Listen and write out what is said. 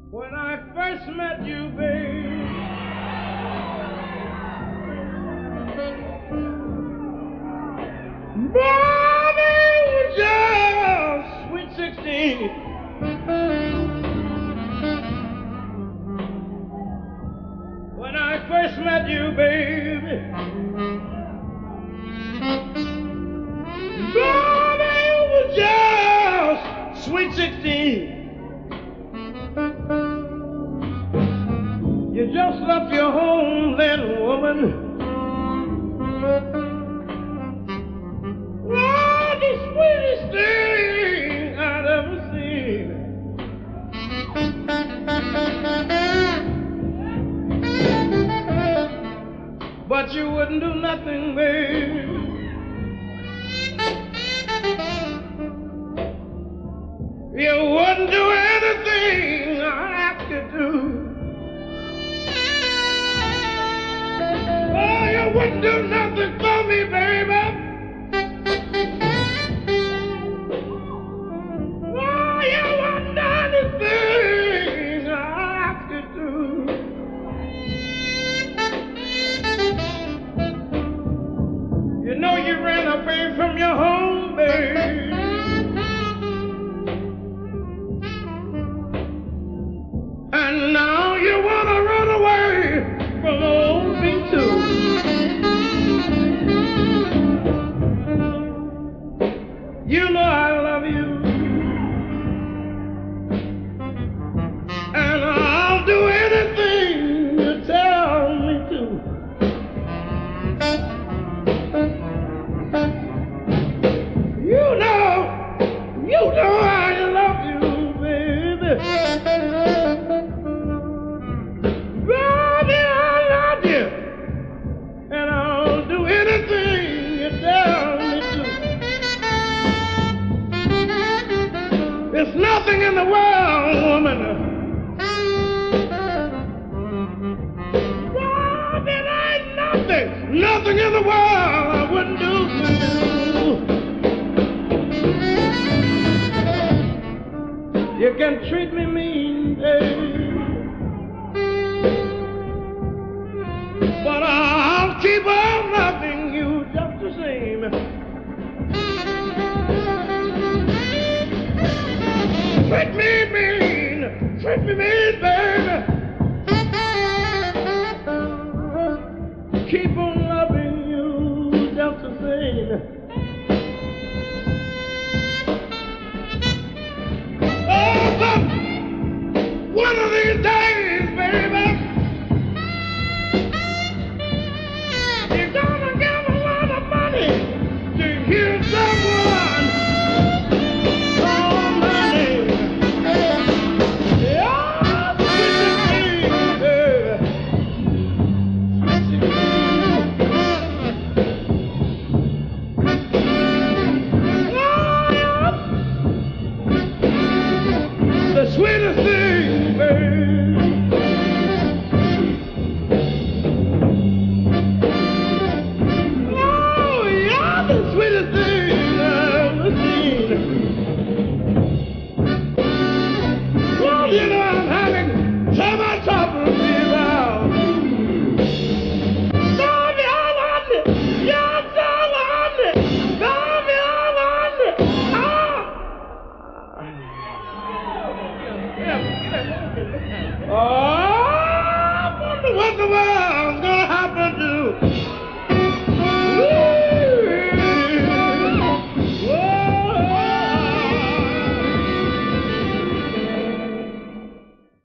When I first met you, babe, baby, was just sweet 16. When I first met you, baby, baby, was just sweet 16. You just left your home then, woman. Oh, the sweetest thing I'd ever seen. But you wouldn't do nothing, babe. You wouldn't do anything I asked you to. Oh, you wouldn't do nothing for me, baby. Oh, you wouldn't do anything I asked you to. You know you ran away from your home, babe. And now you want to run away from old me too. You know I love you, and I'll do anything you tell me to. You know I love you, baby. Baby, I love you, and I'll do anything you tell me to. There's nothing in the world, woman. Baby, there ain't nothing in the world I wouldn't do for you. You can treat me mean, baby, but I'll keep on loving you just the same. Treat me mean, baby. Keep on loving you just the same. Oh, but one of these days, baby, you're gonna get a lot of money to hear someone call my name. Yeah, sweet 16, baby. Sweet 16. Oh, yeah. The sweetest thing, baby. Oh, yeah, the sweetest thing I've ever seen. Well, you know I'm having so much trouble with you now. Baby, all on it. You're so on it. Baby, all on it. Oh, I wonder what the world